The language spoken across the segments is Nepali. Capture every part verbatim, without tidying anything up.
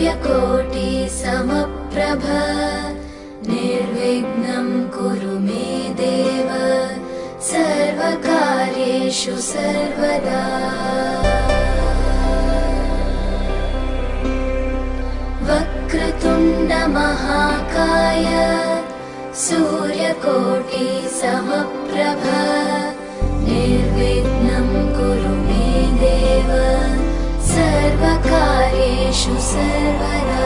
सूर्यकोटि समप्रभ निर्विघ्नं कुरु मे देव सर्वकार्येषु सर्वदा। वक्रतुण्ड महाकाय सूर्यकोटि समप्रभ निर्विघ्नं कुरु मे देव सर्वकार्येषु सर्वदा।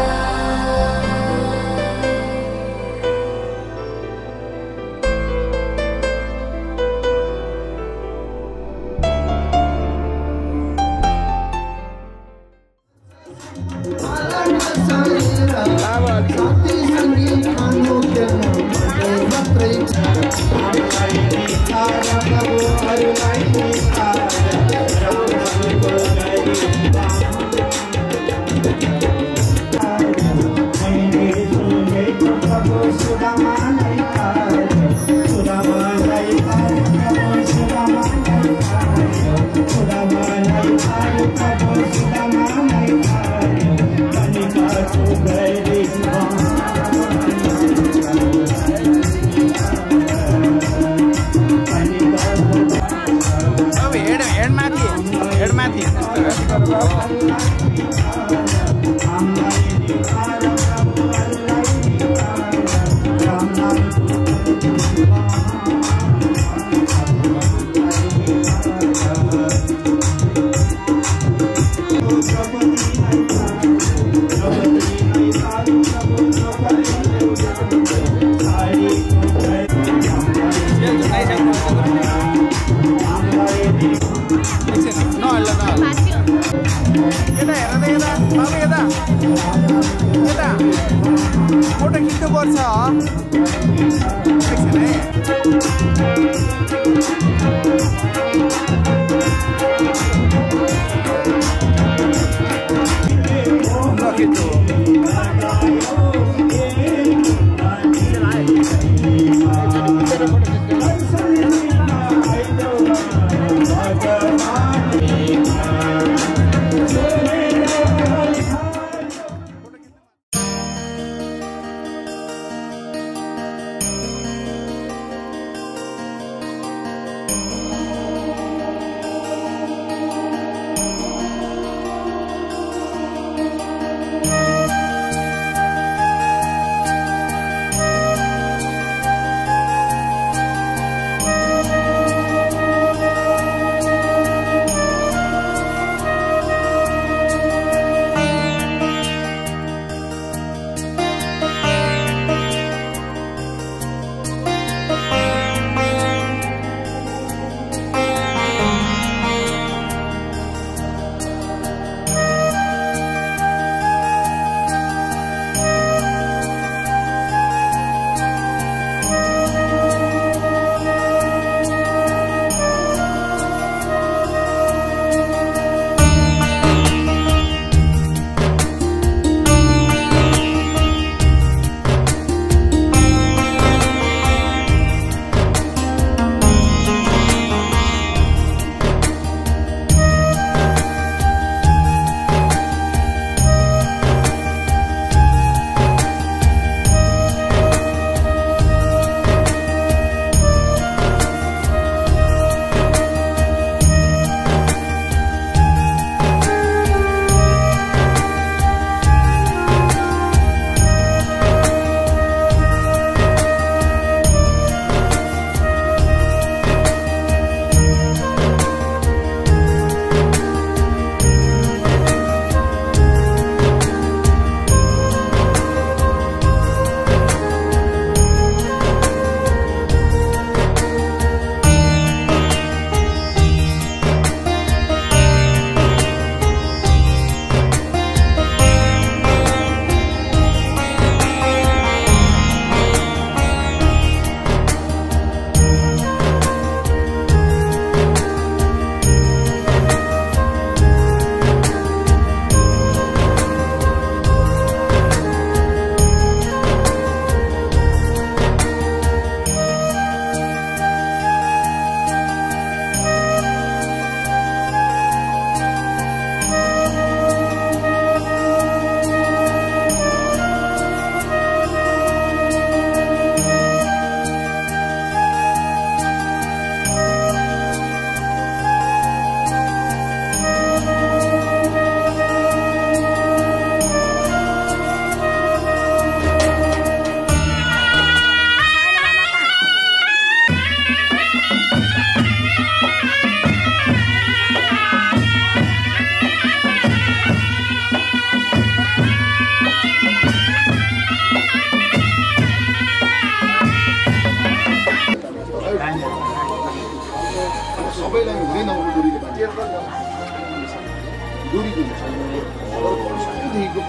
सबैलाई हुँदैन डोरीले बाँध्छ डोरी दिन्छ सानैदेखिको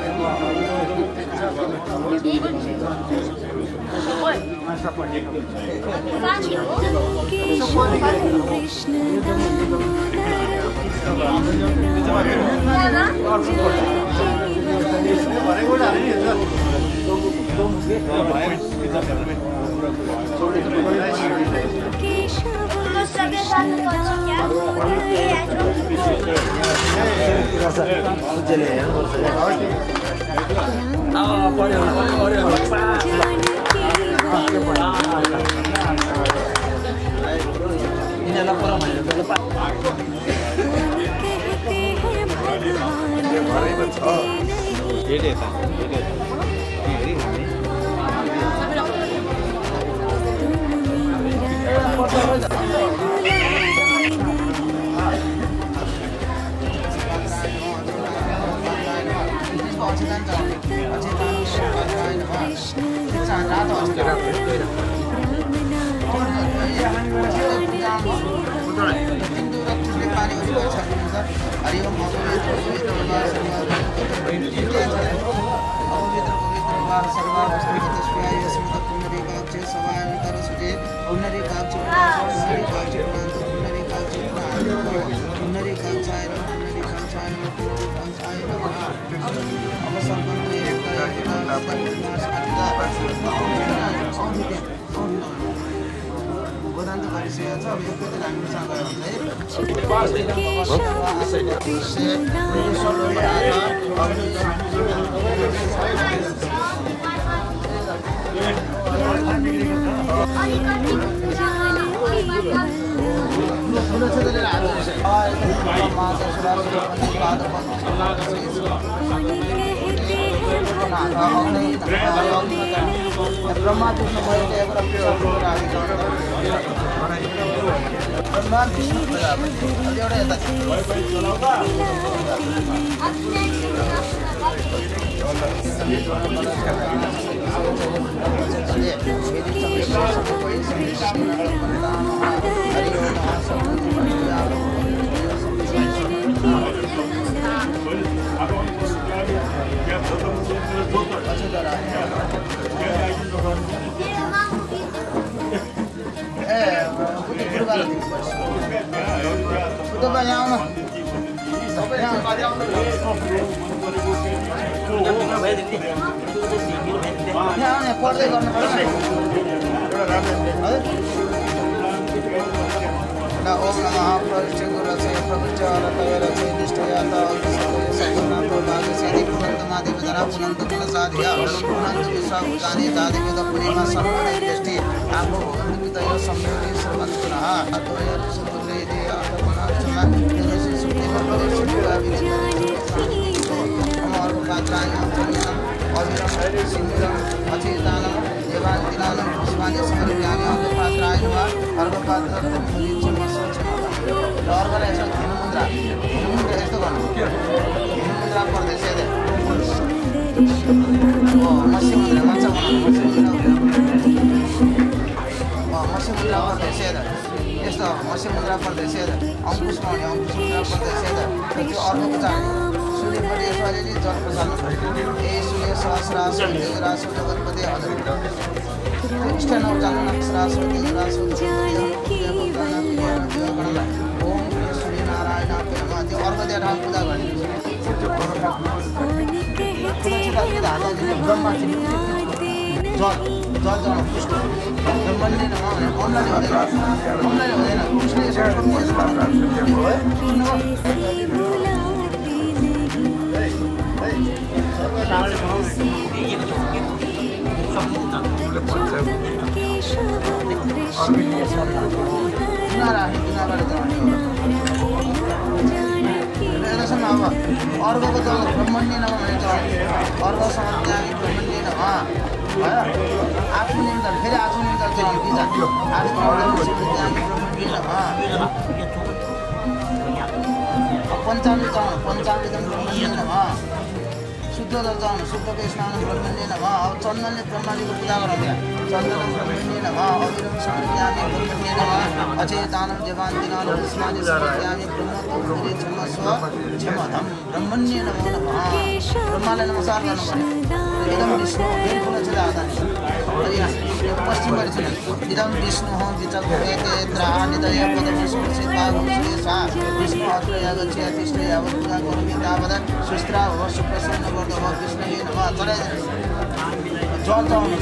शुद्ध दर्शन शुद्धको स्नान ब्रह्मण्य नमः अब चन्दनले ब्रह्माजीको पूजा गराउँछ चन्दन ब्रह्मण्य नमः अविरम समर्पयामि ब्रह्मण्य नमः अचेतानं देवान्तिनां स्नानि समर्पयामि ब्रह्मपुत्रे क्षमस्व क्षमधम ब्रह्मण्य नमो नमः ब्रह्माले नमस्कार गर्नु पर्यो एकदम विष्णु बिल्कुल चाहिँ आधा पश्चिम वर्षन इदम विष्णु हो विचक्रेते द्रानिदय पदमस्पर्शिता भूषेषा विष्णु अत्र यागच्छे तिष्ठ यावत् पूजा करोमि तावत् सुस्त्रा हो सुप्रसन्न गर्दो हो विष्णुवे नमः चले जल चढाउनु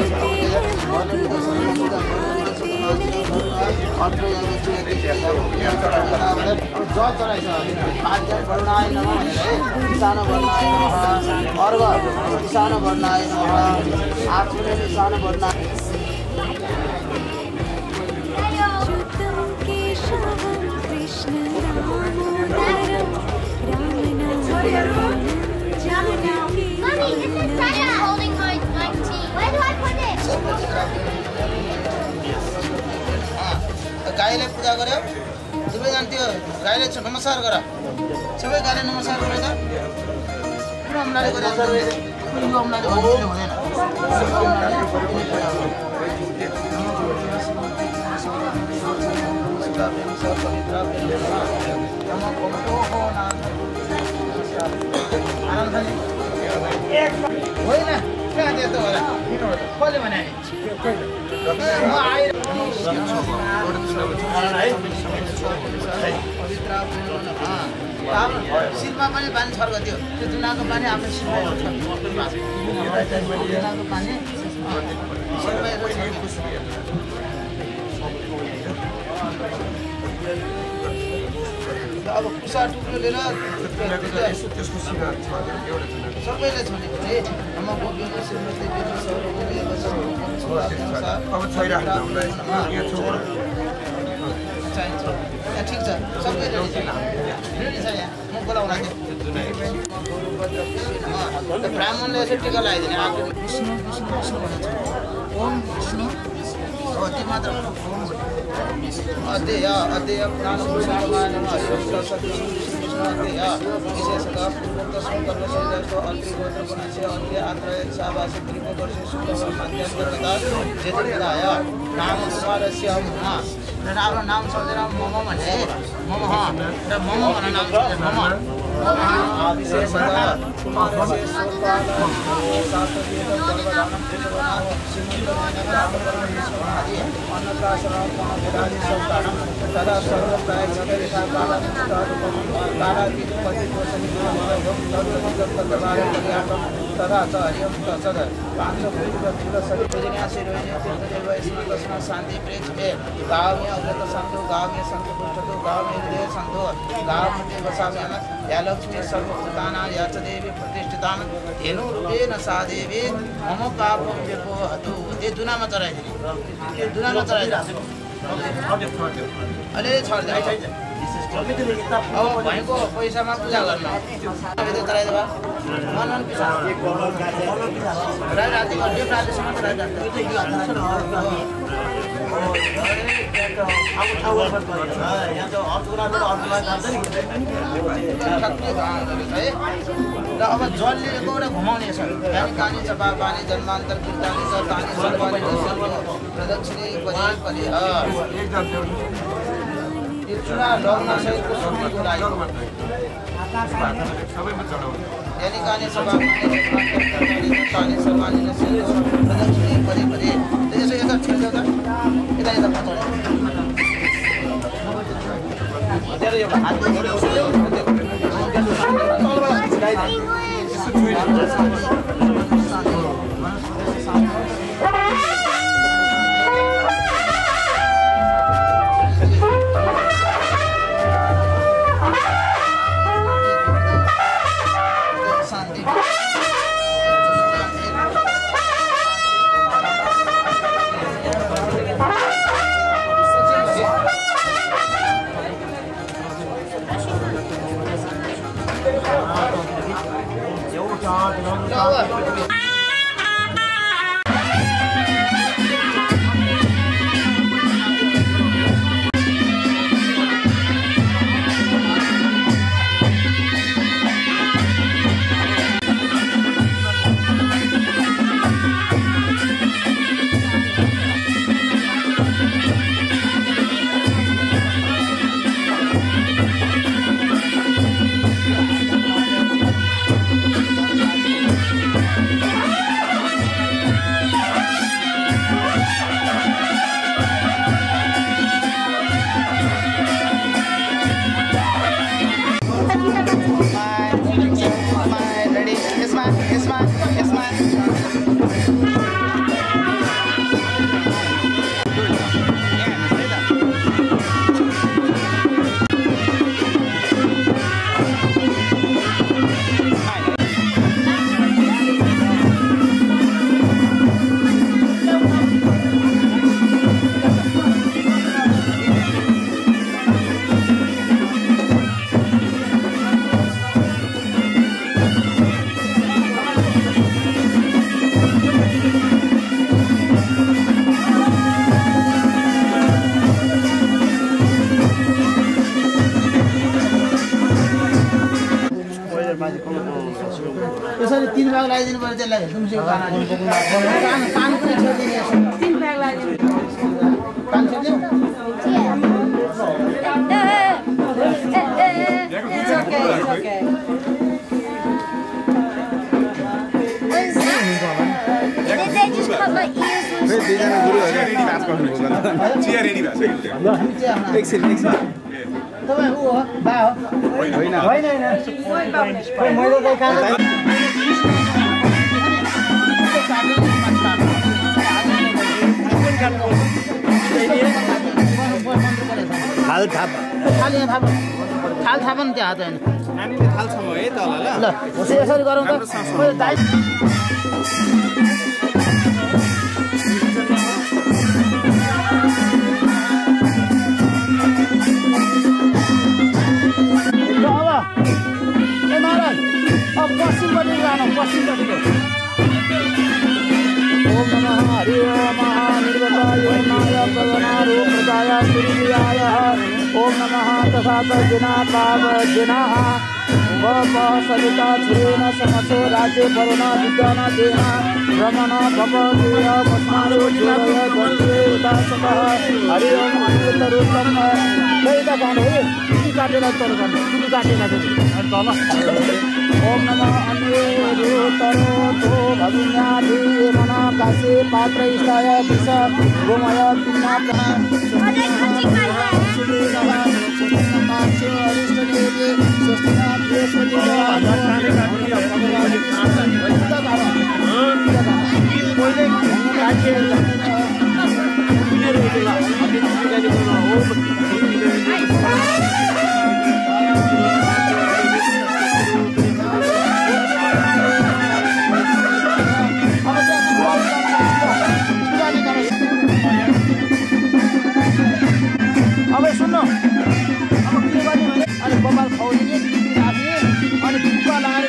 अत्र यागच्छे तिष्ठ यावत् पूजा करोमि तावत् जल चढाइछ आद्य वर्णाय नमः ईशान वर्णाय नमः अर्घ ईशान वर्णाय नमः आचुरे Ishan वर्णाय Mommy, this is Sarah holding my, my tea. Where do I put it? गाईले पूजा गर्यो सबैजना त्यो गाईले नमस्कार गर सबै गाईले नमस्कार गरेर पुरा अमलाले गरेर पुरा अमलाले भन्नु हुँदैन होइन कहाँ त्यस्तो होला कसले भने म आएर शिरमा पनि पानी छर्क थियो त्यो दुनाको पानी आफ्नो शिरमा दुनाको पानी अब कुसा टुक्रो लिएर सबैले छोडेको थिएँ म गोप्यको श्रीमती ठिक छ सबै रेडी छ रेडी छ यहाँ म बोलाउन थिएँ ब्राह्मणले यसो टिका लगाइदिने आएको विष्णु विष्णु विष्णु भन्छ ओम विष्णु हो त्यो मात्र अध्यय अध्यय पुराण पुराणमा सरस्वती विष्णु अध्यय विशेषतः पूर्वोक्त सङ्कल्प शैलको अत्रि गोत्र पुनस्य अन्त्य आत्र शावासी त्रिकोदर्शी शुक्ल मध्यन्तर्गता जेतविदाय नाम कुमारस्य मम र आफ्नो नाम सोधेर मम भने मम र मम भनेर नाम सोधेर मम विशेषतः कुमारस्य सोपाल शास्त्रवेद गर्भधानं पुष्पनाम श्रीमन्तनाम आदि अन्नप्राशनं पणवेदादि सप्ताहं तदा सर्वप्रायचिकरेखा कालादिपतिदोषनिर्मूलनं तदा च हरियं तद पांचभूतशरीर शांति प्रेक्षते गाँव में अग्रत संतो गाँव में संत पृष्ठतो गाँव में हृदय संतो गाँव में वसाम्य या लक्ष्मी सर्वभूताना या च देवी प्रतिष्ठिता धेनु रूपेण सा देवी मम पापम व्यपोहतु ये दुनामा चढाइदिने त्यो दुनामा चढाइदिने अलि छर्दै अब भएको पैसामा पूजा गर्न चढाइदियो मन मन पिसा राति घन्टे रातिसम्म र अब जलले एउटा घुमाउने छ यानी कानी चपा पानी जन्मान्तर कीर्तानी छ तानी सर्वानी प्रदक्षिणे परि परि यो चुना लग्न सहितको सुन्नेको लागि यानी कानी चपा पानी तानी सर्वानी प्रदक्षिणे परि परि त्यसो यता छिल्छ त यता यता पछाडि त्यहाँ यो हात लगाइदिनु पर्यो त्यसलाई तुमसिको खाना कान कान पनि छोडिदिने तीन ब्याग लाग्यो कान छोडिदिनु It's okay, it's okay. Did they just cut my ears loose? चिया रेडी भएको छ एकछिन एकछिन तपाईँ ऊ हो बा हो होइन होइन होइन होइन मैले त खाना थाल थाप थाल यहाँ थाप थाल थाप नि त्यो हात होइन नानीले थाल्छौँ है तल ल ल यसरी गरौँ त मैले दाइ अब पश्चिमपट्टि जानु पश्चिमपट्टिको ओम नमः हरि ओम निर्वताय नाय भगवान रूपदाय सूर्याय ओम नमः तथात जिना पाव जिनाः वप सविता छुरेण समसो राज्ये वरुण विद्यान देना रमण भवदेय मस्मारो जोय वन्दे उदासतः हरि ओम अनिरुद्धरूपम कहिदा गानु हो कि काटेर तल गर्नु कि काटेर तल ओम नमः अनिरुद्धरो तो भविन्याधि मन कासे पात्र इष्टाय विष गोमय पिन्नापना अब सुन्नु अब के गर्ने भने अनि बबाल खुवाउने राख्ने अनि भित्ता लगाएर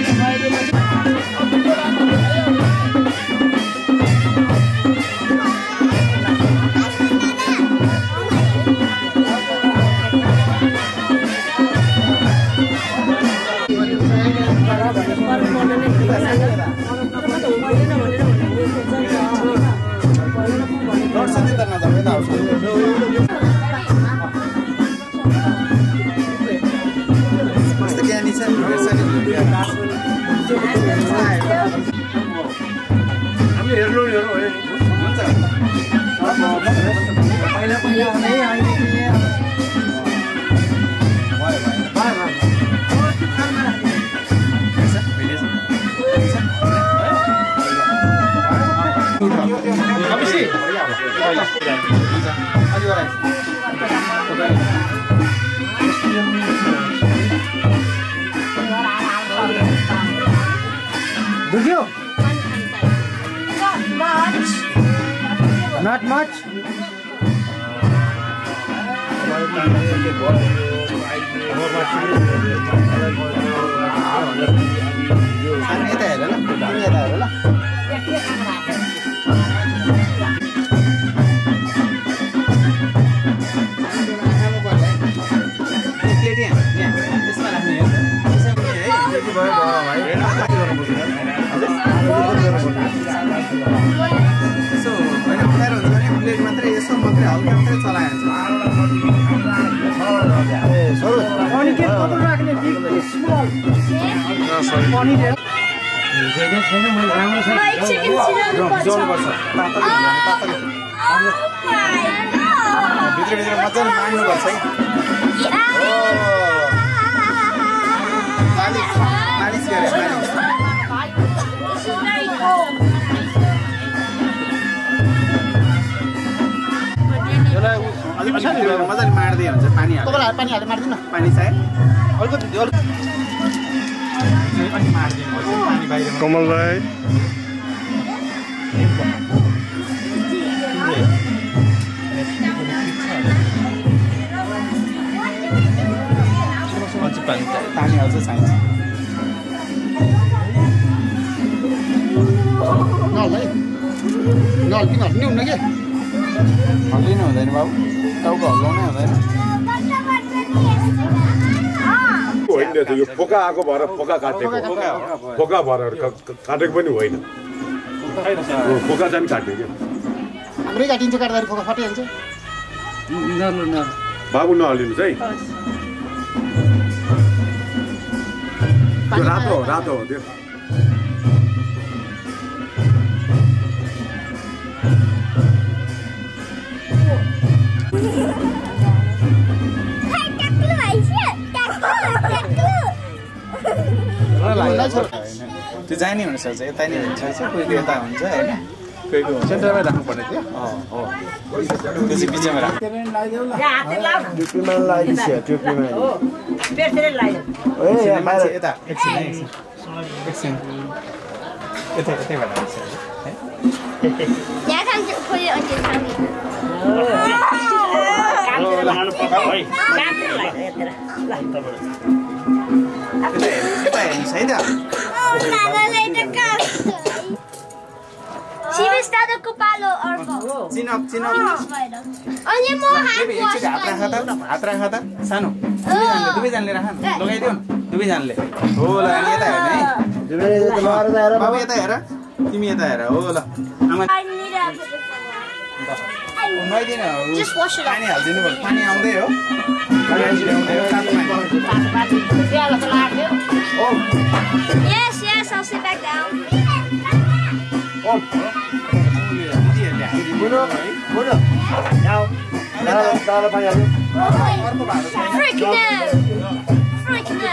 Did you? Not much. Not much. My chicken sit on the bottom. Oh my god! भित्र भित्र मजाले माग्नु पर्छ है मालिस मालिस गरे मालिस This is very cold. यसलाई अलि भित्र मजाले मार्दै हुन्छ पानी हाल्छ तपाईँलाई पानी हालेर मार्दिनु न पानी चाहिँ अलिकति अनि मार्दिनु पानी बाहिर कमल भाइ पानी हाल्छ चाहिन्छ नल है नल किन हल्ने हुन्न के हल्लिनु हुँदैन बाबु टाउको हल्लाउनै हुँदैन होइन रहेछ यो फोका आएको भएर फोका काटेको फोका भएर काटेको पनि होइन फोका चाहिँ काट्यो क्या हाम्रै काटिन्छ काट्दाखेरि फोका फाटिहाल्छ बाबु नहालिनुहोस् है त्यो रातो रातो हो त्यो त्यो जाने हुन सक्छ यता नै हुन्छ कोही कोही यता हुन्छ होइन कोही कोही सेन्टरमै राख्नु पर्ने थियो हो त्यो चाहिँ बिचमा राख्नु मान्छे यता एकछिन एकछिन यता यतैबाट आउँछ Dad can put it on your tummy. She was that a kupalo or go. Chin up, chin up. Only more hand wash. हात राख त हात राख त सानो दुबै जानले राख लगाइदिउ न दुबै जानले हो ल अनि यता हेर्नु है दुबै हेर बाबु यता हेर तिमी यता हेर हो ल आमा I need a नुहाइदिन Just wash it पानी हाल्दिनु पर्छ पानी आउँदै हो पानी आउँदै हो तातो पानी Yes, yes, I'll sit back down. Bueno, bueno. Now, now, now, now, Frick no! Frick no!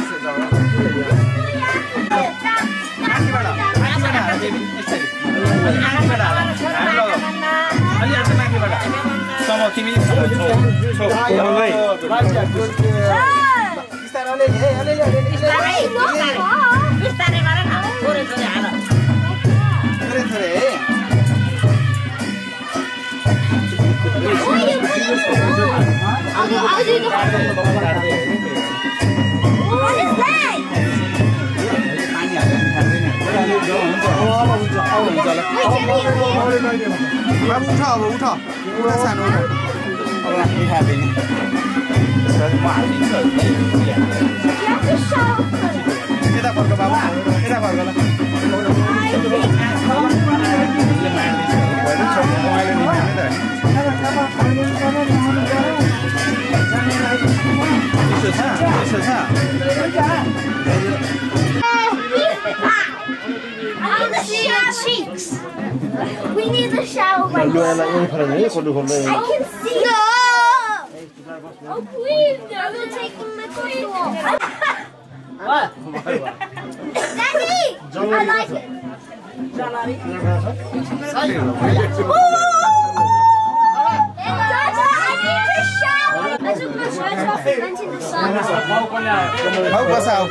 What is that? बाबु उठ अब उठ पुरा सानो उठ अब राख्ने खाँदैन म हालिदिन्छु यता फर्क बाबु यता फर्क ल I want to see your cheeks. We need the shower right now. I can see. No! Oh, please. I'm going to take my clothes off. What? Daddy! I like it. I took my shirt off and went in the sun. How was out?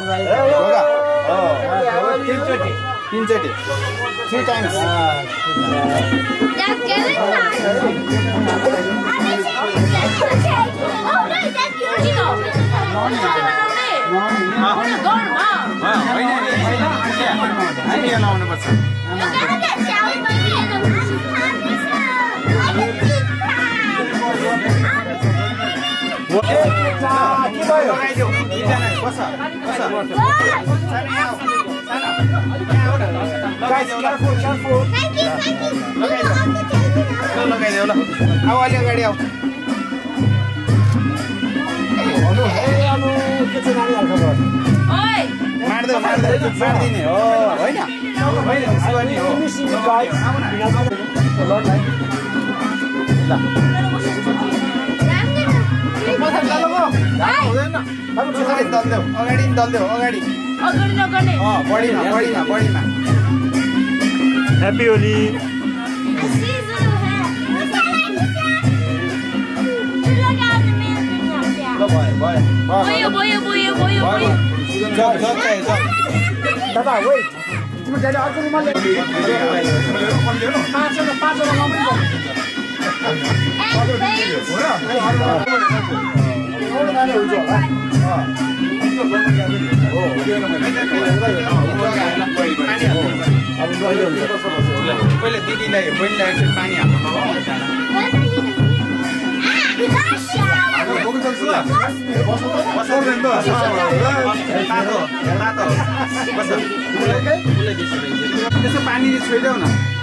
Pinchati. Three times. That's good. Oh, no, that's yours. You know. You gotta get showered by me and I'm Guys, careful, careful. Thank you, thank you. लगाइदेऊ ल अब अलि अगाडि आऊ मार्दै मार्दै मार्दिने हो होइन अगाडि दल्देऊ अगाडि दल्देऊ अगाडि बढीमा बढीमा बढीमा happy Holi Boyo, boyo, boyo, boyo, boyo. Jog, jog चाहिए, jog. दादा वेट तिम्रो गाडी अर्को रुममा ल्याऊ पाँच जना पाँच जना लाउनु पर्छ पहिले दिदीलाई पहिला एकछिन पानी हाल्नु त्यसो पानी छोइदेऊ न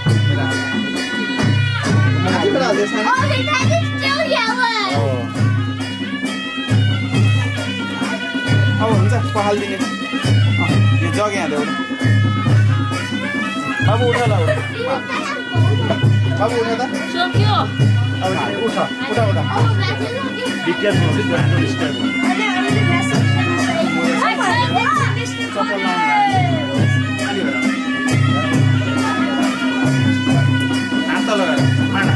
अब हुन्छ पखालिदिने यो जग यहाँ देऊ अब उठ ल अब उठ त सक्यो अब उठ उठ उठ हात लगाएर माडा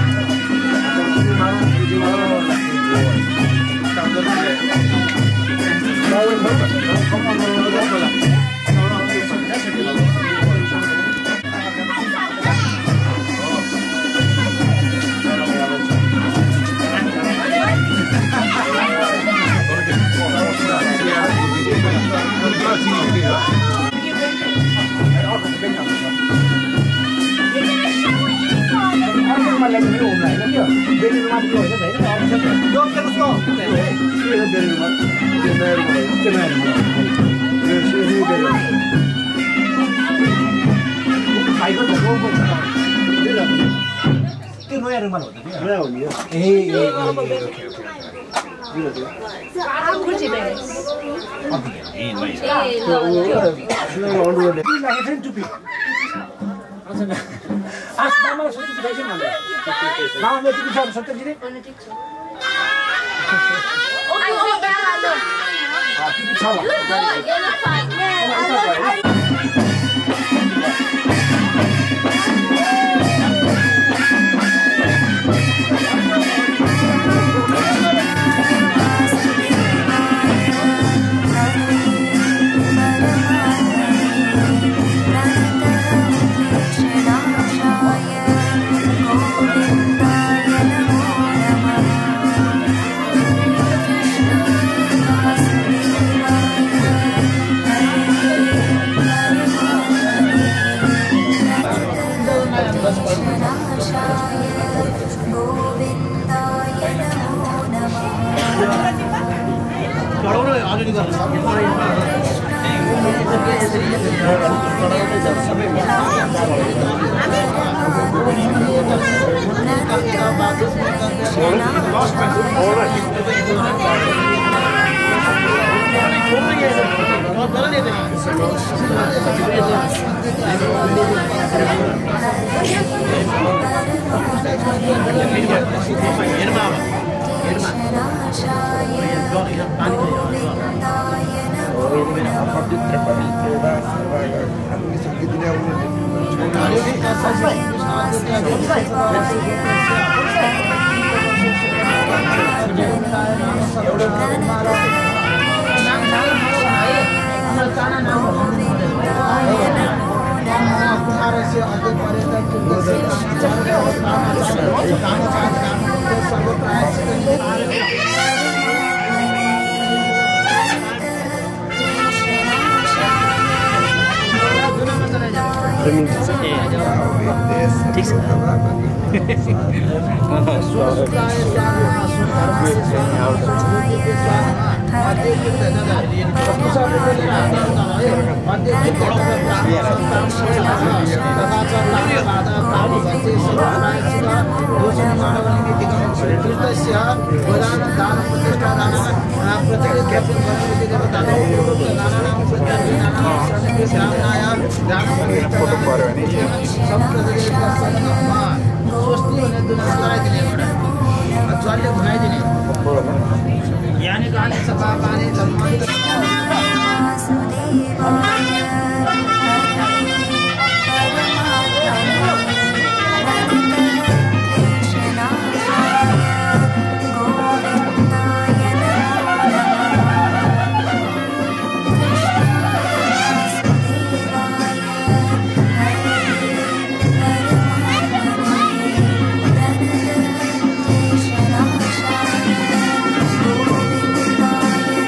Govinda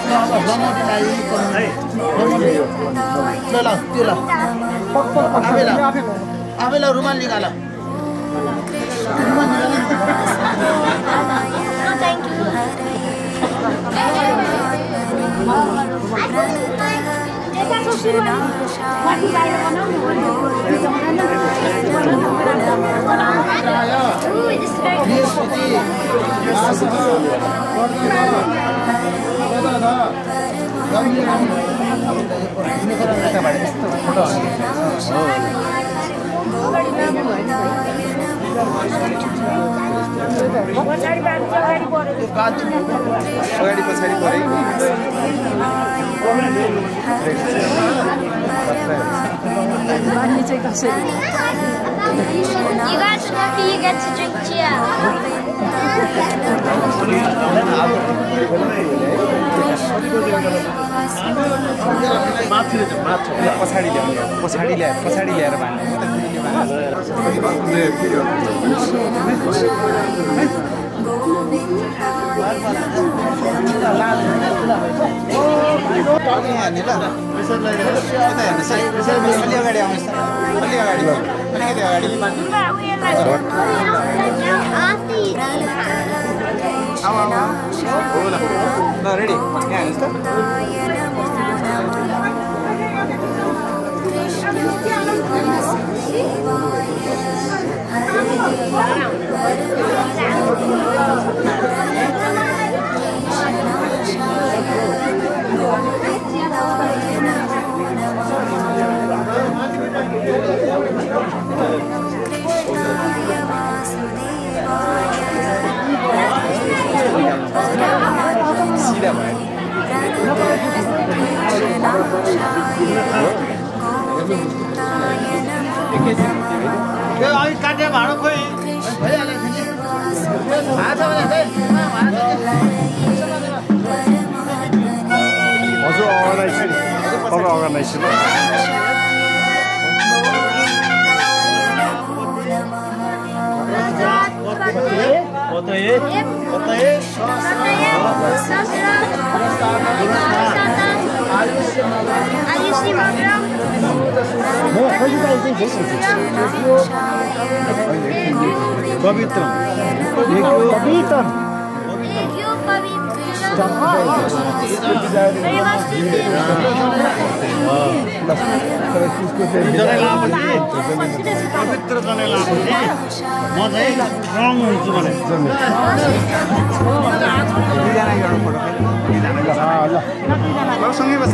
ल ल त्यो ल आफैलाई आफैलाई रुमाल निकाल अगाडि पछाडि परे You guys are lucky you get to drink tea. पछाडि ल्याउने पछाडि ल्याएर पछाडि ल्याएर अगाडि आउनुहोस् अलि अगाडि अलिकति अगाडि ल रेडी यहाँ हेर्नुहोस् त सीधा भयो अघि काटे भाँडो खोइ भइहाल्यो हजुर अर्गनाइजेसन अरू अर्गनाइजेसन पवित्र पवित्र जनै लापछि म चाहिँ रङ हुन्छु भने दुईजना एउटा फोटो ल सँगै बस्छ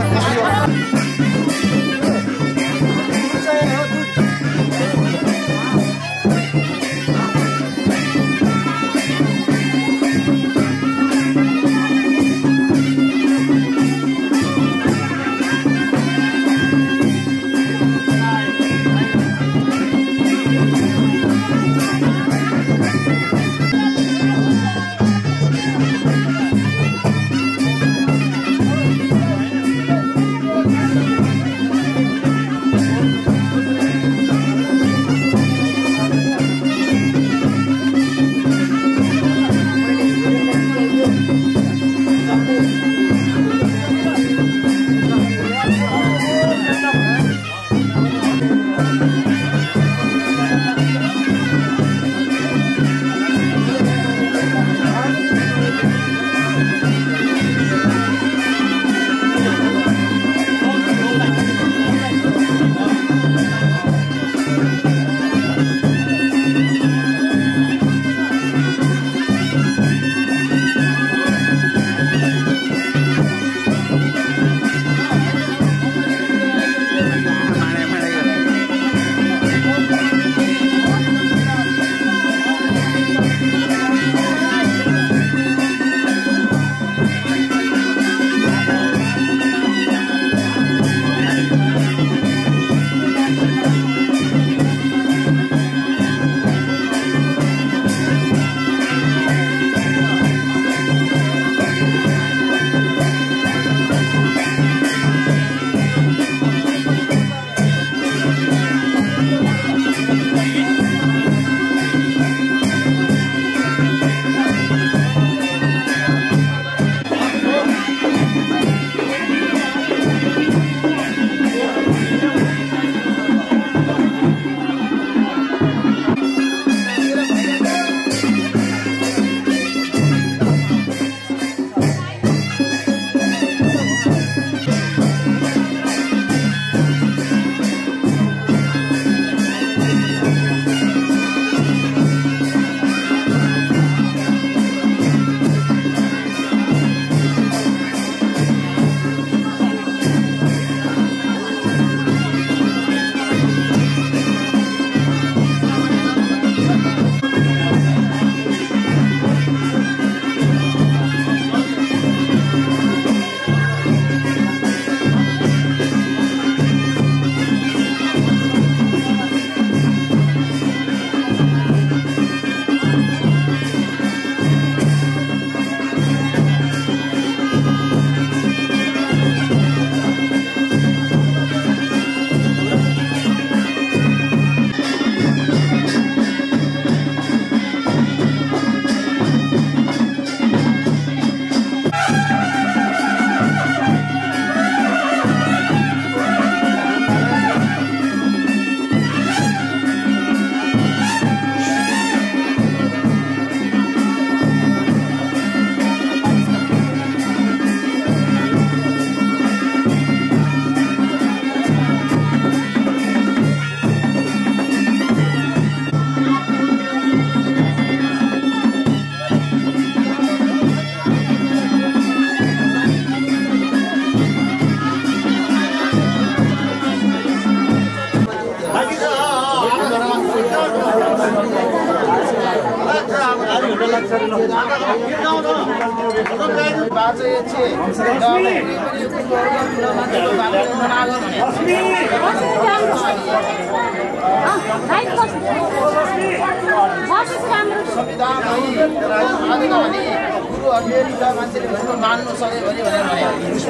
गुरु अमेरिका मान्छेले मान्नु सक्यो भने भनेर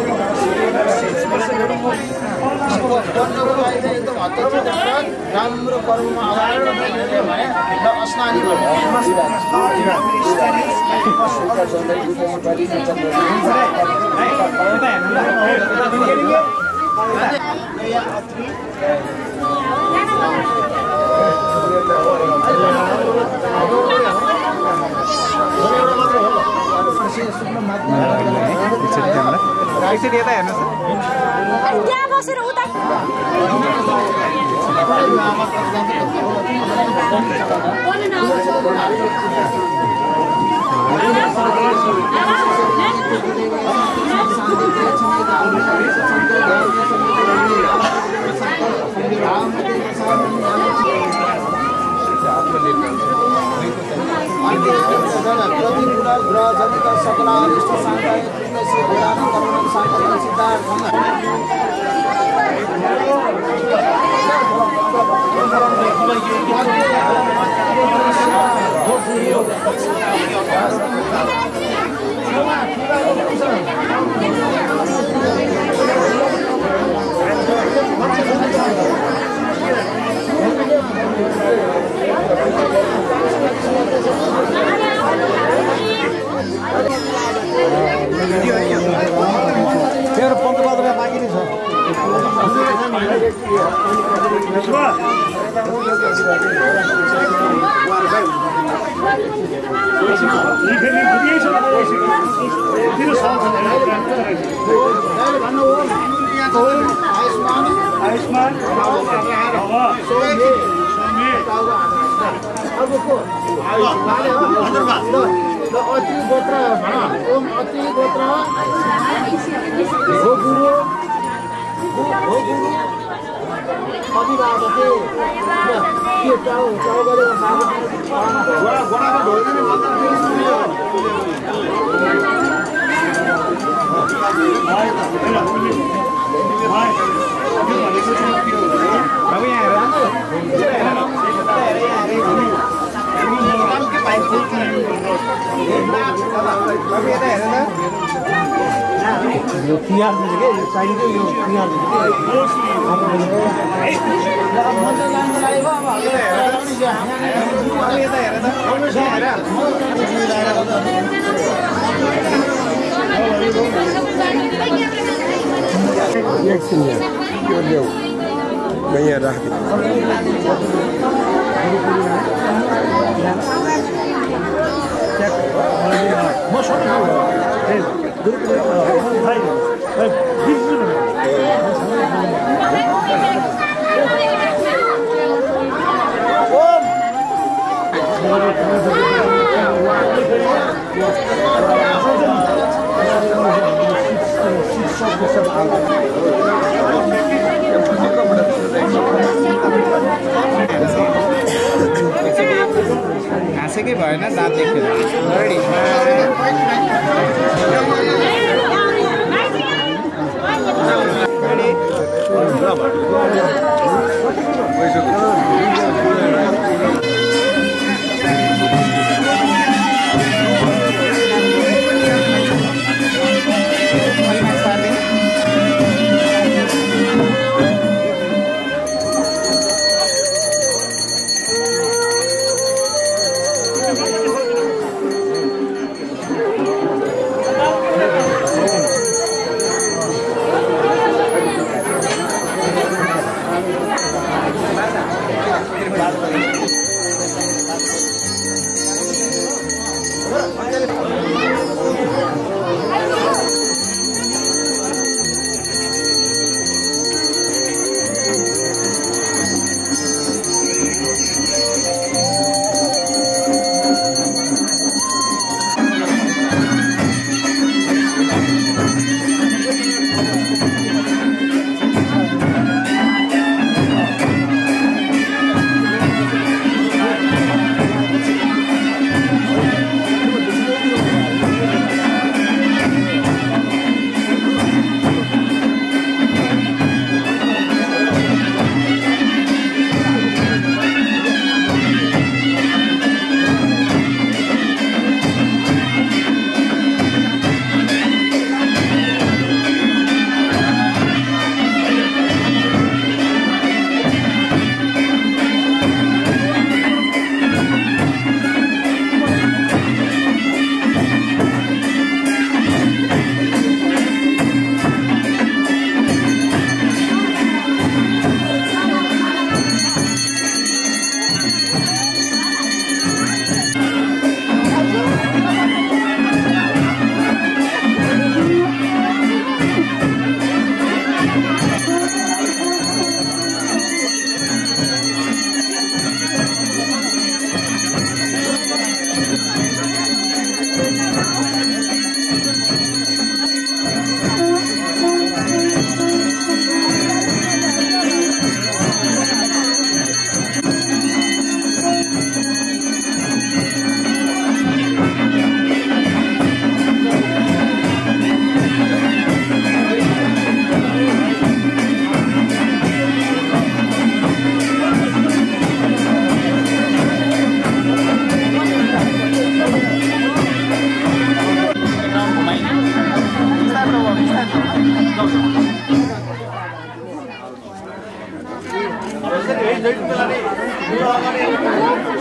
एकदम हतचित राम्रो कर्ममा अगाडि बढ्ने भने अस्नानी एकचोटि यता हेर्नुहोस् त्यहाँ बसेर उता ग्रह जनित सकल अनिष्ट शान्ताय कृष्णस्य वेदान करुणं शान्तं सिद्धार्थं तेरो पन्ध्र बजेर बाँकी नै छ आयुष्मान अति गोत्र ओम अति गोत्र हो गुरु हो गुरु अभिवादते के चाउ चाउ गरेर बाबा गोडा गोडामा ढोल्ने मात्र बाबु यहाँ यो पिआर दिन्छ के यो चाहिन्छ यो पिआर दिन्छ के एकछिन यहाँ यो ल्याऊ म यहाँ राखिदिन्छु म सोध्छु भाइ भाइ बिर्सिनु हाँसेकै भएन दाँत देखेर रेडी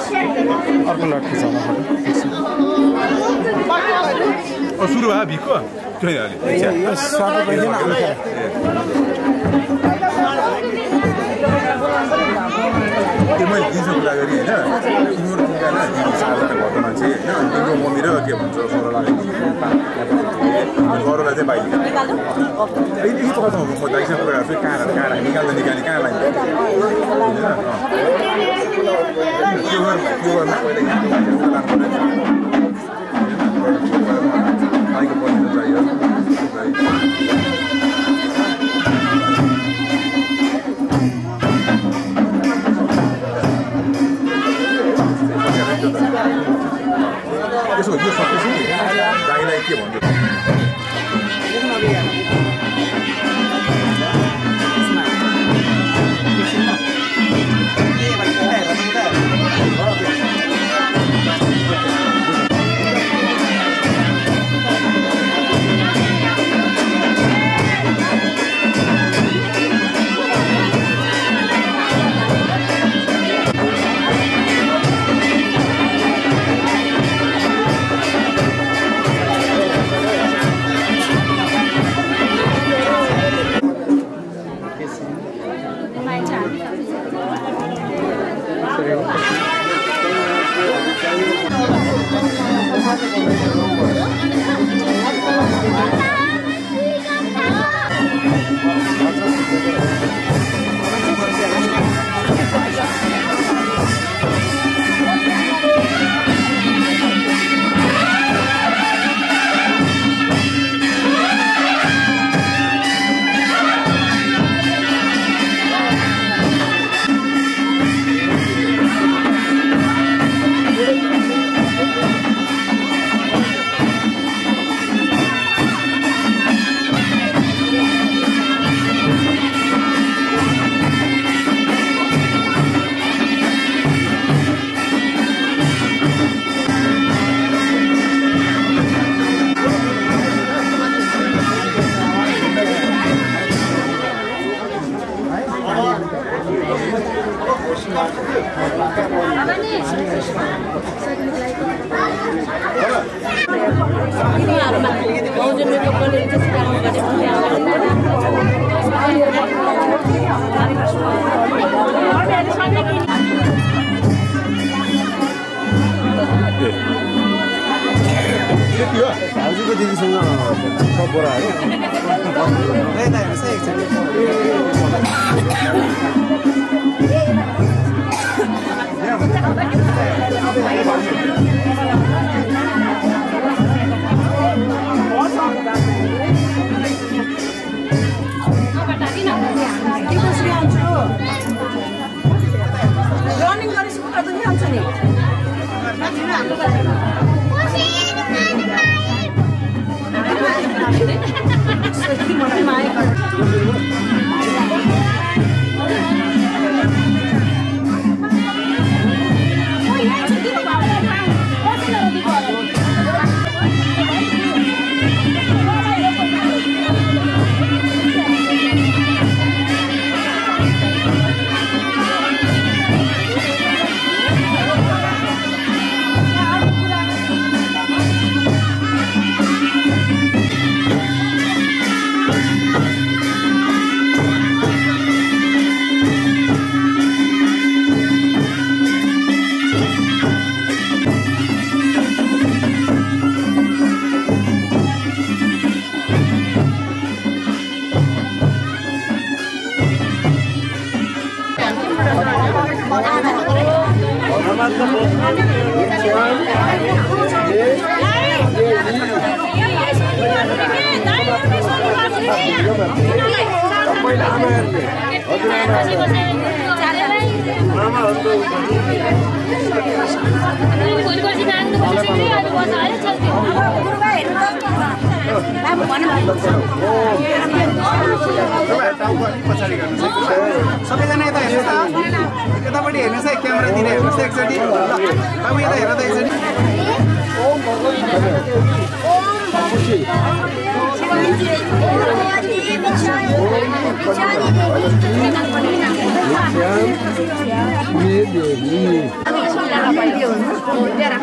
अर्को लट खिचाउनु ओ सुरु भयो भिको त्यही अलि सबै पनि त्यो मैले दिन्छु कुरा गरेँ होइन तिम्रो टिकामा साधारण घरको मान्छे होइन तिम्रो मम्मी र के भन्छ छोरालाई गरौँलाई चाहिँ बाहिर यही पकाउँदा म दाइसँग कुरा गर्छु कहाँ कहाँ निकाल्दा निकाल्ने कहाँ लाग्छ त्यो गर्न त्यो गर्न पहिला आइको पर्ने चाहियो यसो यो सकेपछि गाईलाई के भन्नु हजुरको दिदीसँग सब बोराहरू रनिङ गरेपछि उता पनि आउँछ नि सबैजना यता हेर्नुहोस् त यतापट्टि हेर्नुहोस् है क्यामेरातिर हेर्नुहोस् एकचोटि तपाईँ यता हेर त एकचोटि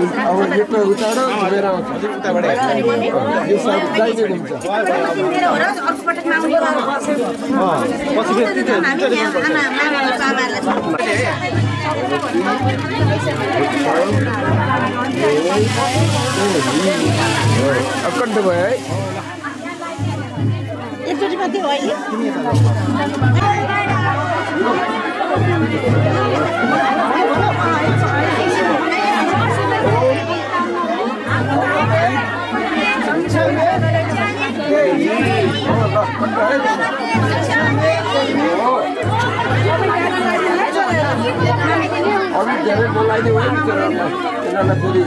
अब यो त उताबाट घुमेर आउँछ उताबाट यो सब जाइदिएको हुन्छ पछि फेरि अकण्ठ भयो है एकचोटि मात्रै हो अहिले अरू धेरै बोलाइदियो भने तिनीहरूलाई फेरि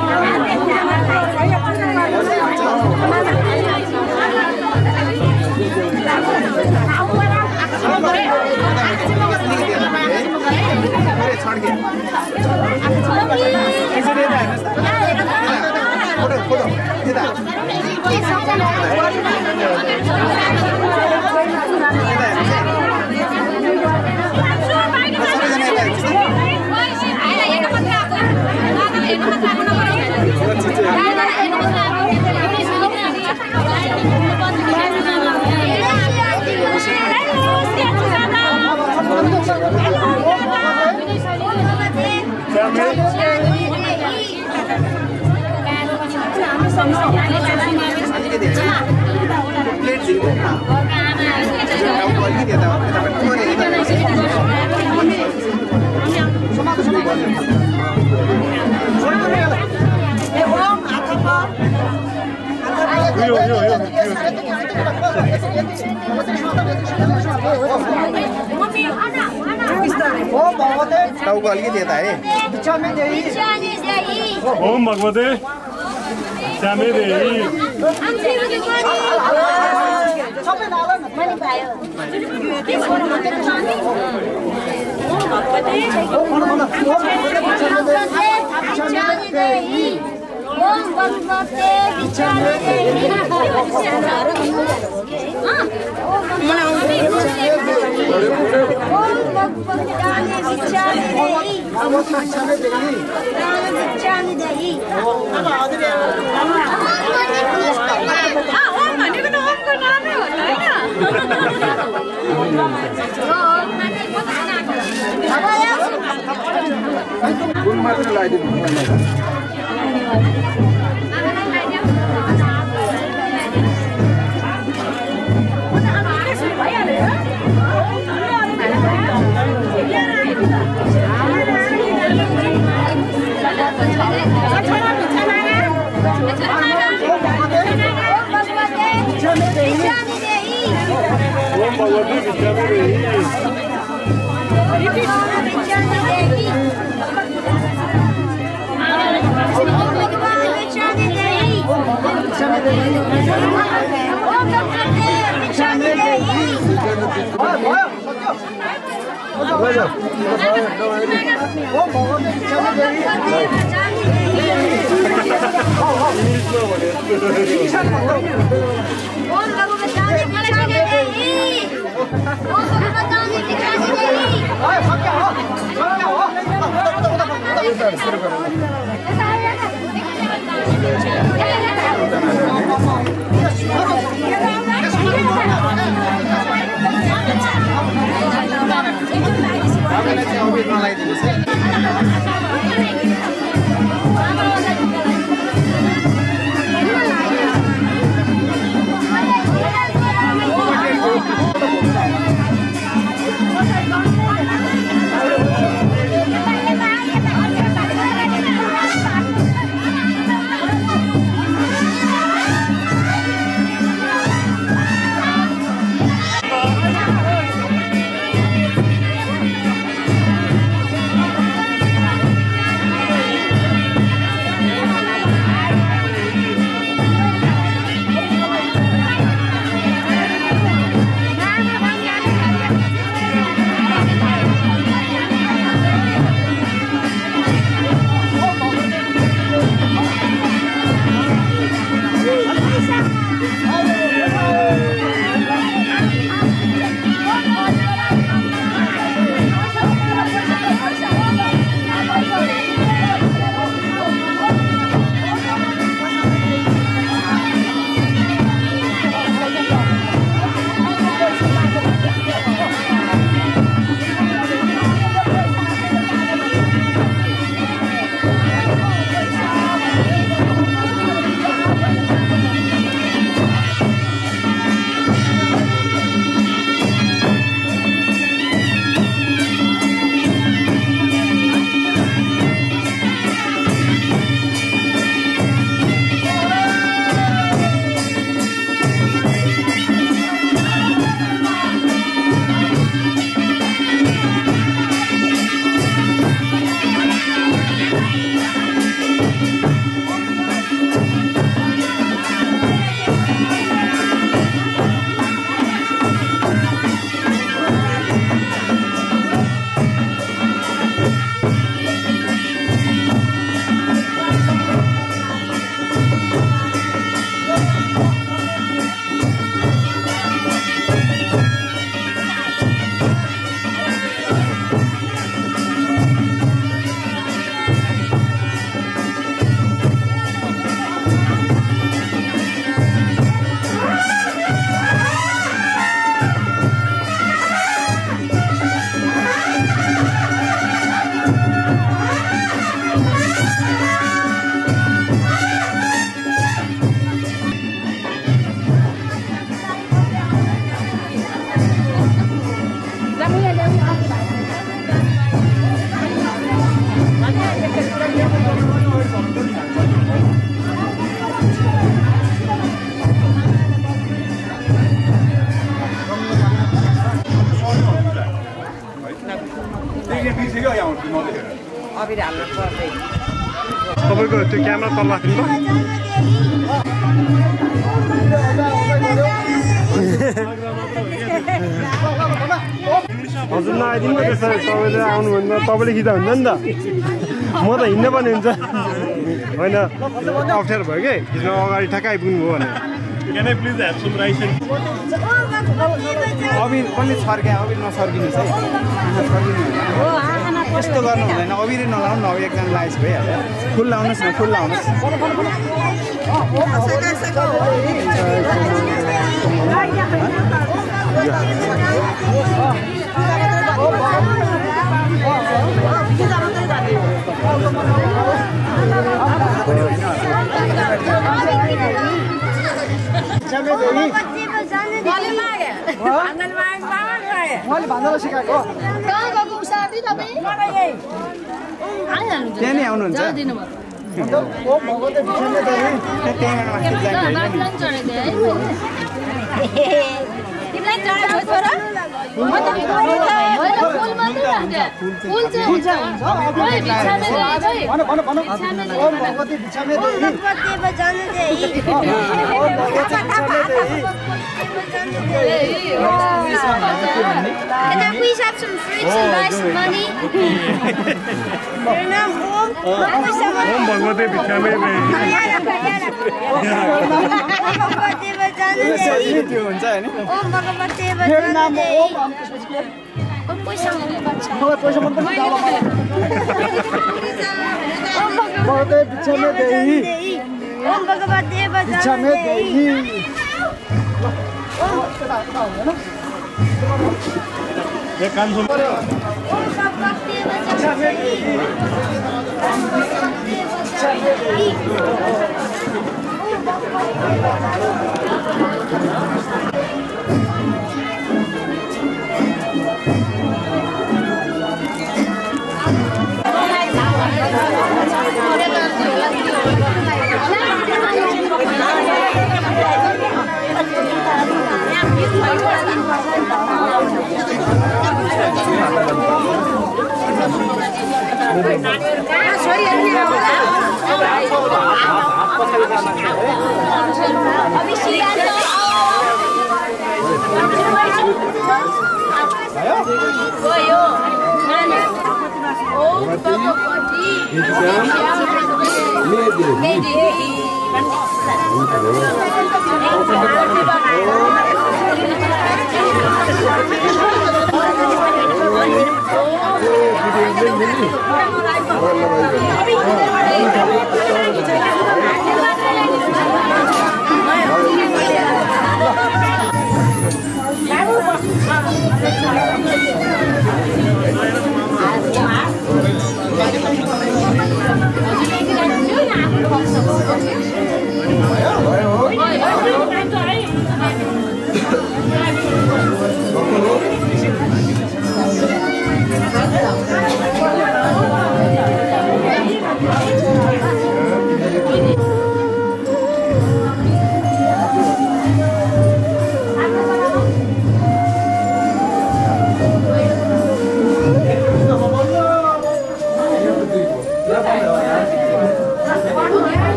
टाउको अलिकति यता है ओम भगवते श्यामे देवी ओम भगवते विचारे देवी ओम भगवते विचारे देवी कुन मात्र लगाइदिनु Bye. अबिर हाल्नु पर्दैन तपाईको त्यो क्यामेरा तल राख्नु त हजुर नआइदिनु न त्यसरी तपाईँले आउनुभन्दा तपाईँले खिच्दा हुन्छ नि त म त हिँड्नु पर्ने हुन्छ होइन अप्ठ्यारो भयो कि खिच्न अगाडि ठ्याक्कै आइपुग्नु भयो भने Can I please have some rice and अबिर पनि छर्क्या अबिर नसर्किनुहोस् है यस्तो गर्नु हुँदैन अबिर नलाउनु न अब एकजना लाइस भइहाल्यो फुल लाउनुहोस् न फुल लाउनुहोस् त्यहाँ नि आउनुहुन्छ Can I please have some fruits and buy some money? You're not home? Om Bhagavate Vichame Ve. त्यो हुन्छ हैन Om Bhagavate Vichame. Om पैसा माग्नु पर्छ पैसा मन पनि दावा Om Bhagavate Vichame Dehi. Om Bhagavate Vichame Dehi. ये काम सुन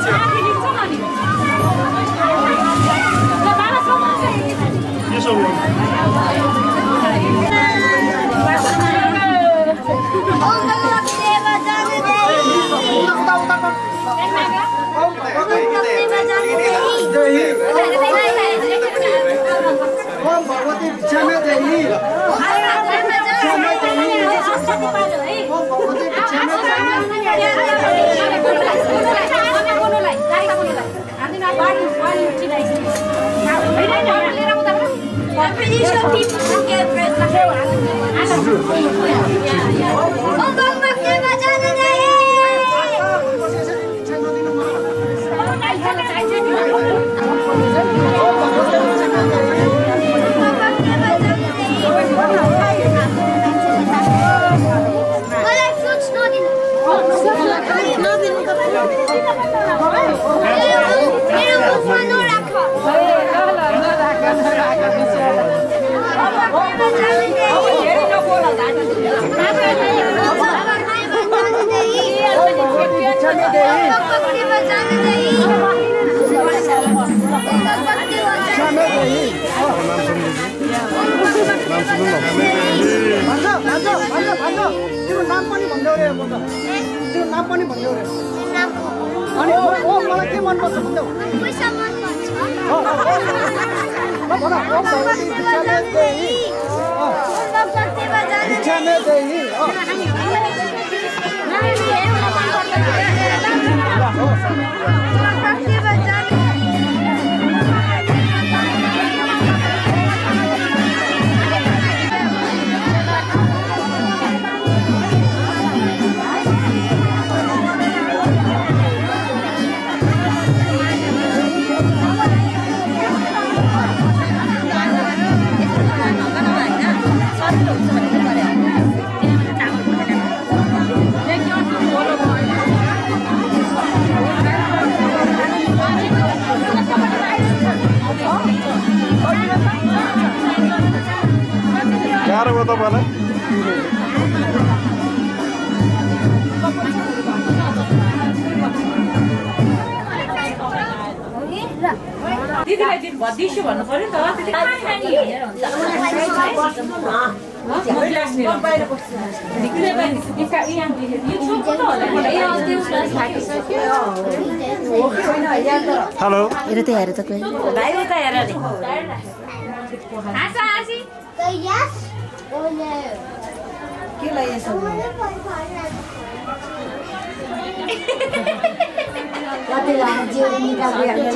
I'm pretty sure people will get bread. दिदीलाई दिन भदिसु भन्नु पर्यो नि त त्यति हेलो हेर त हेर त कोही भाइ उता हेर नि आसा आसी यस ओ नो के लाई यसो कति लामो जीव निकाल्यो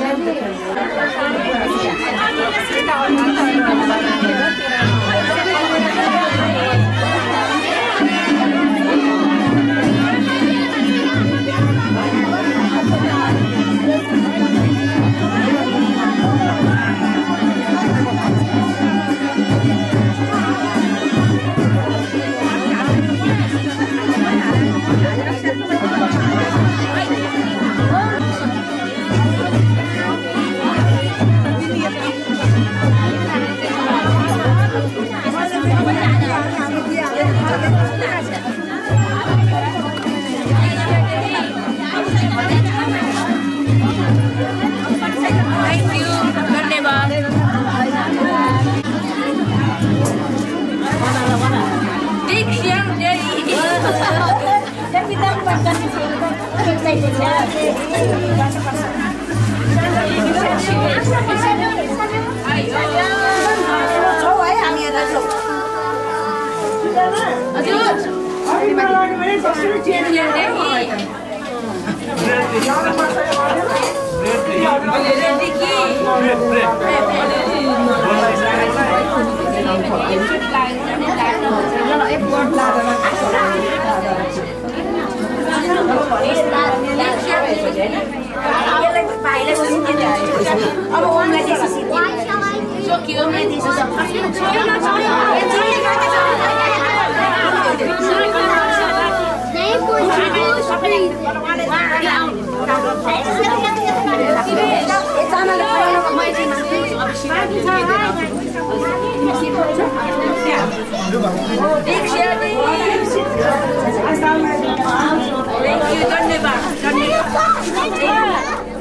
अब उनलाई त्यसै जो कि उनलाई त्यसै धन्यवाद।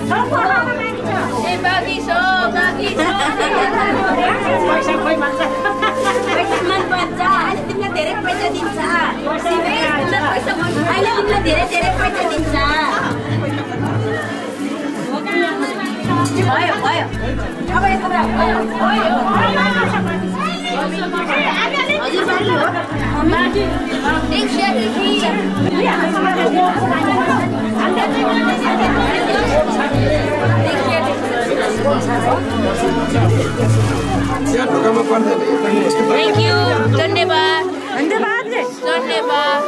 धेरै पैसा दिन्छ अहिले तिमीलाई धेरै धेरै पैसा दिन्छ भयो भयो अब यस्तो भयो हजुर बाली हो एक शेयर थैंक यू धन्यवाद धन्यवाद धन्यवाद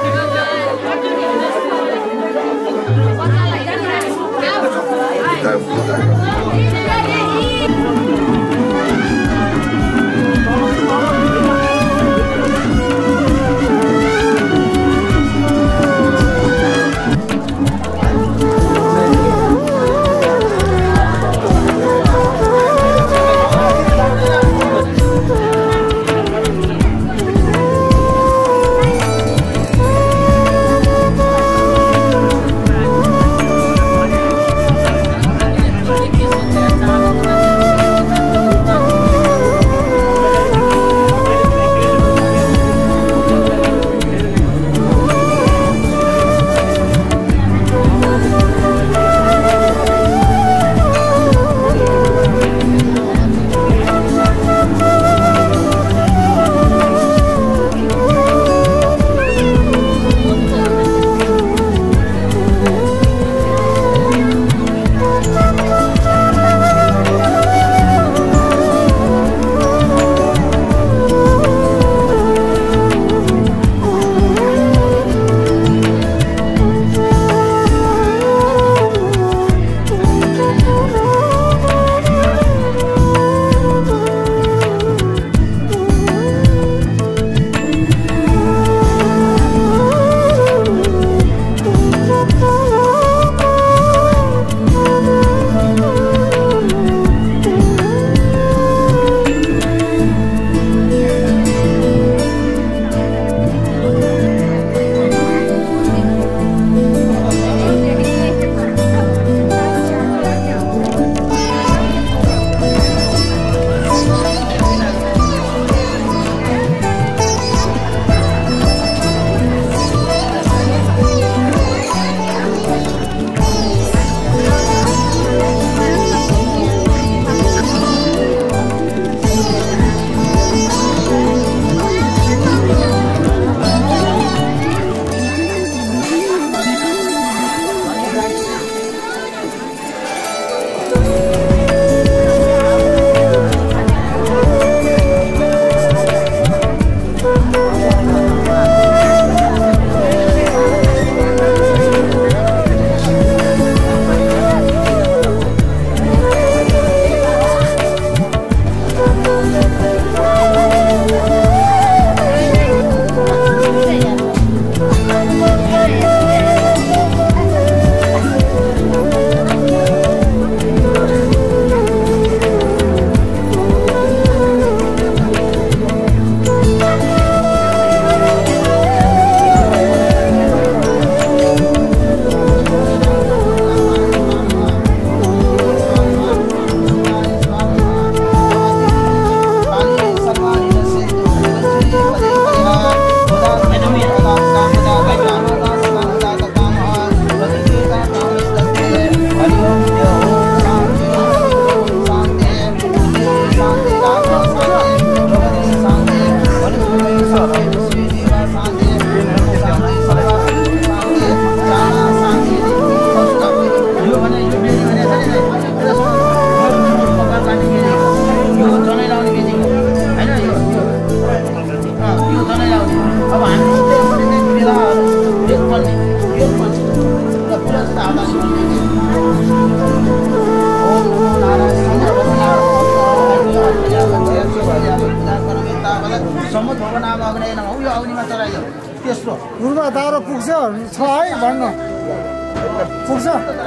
तारो पुग्छ छ है भन्न पुग्छ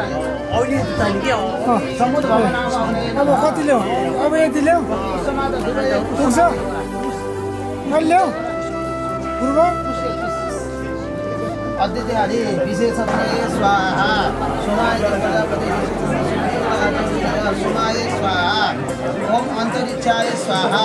अब कति ल्याऊ अब यति ल्याऊ पुग्छ कहिले ल्याऊ पूर्व अद्वितीय हरि विशेष स्वाहा सोना प्राणाय स्वाहा ओम अंतरिक्षाय स्वाहा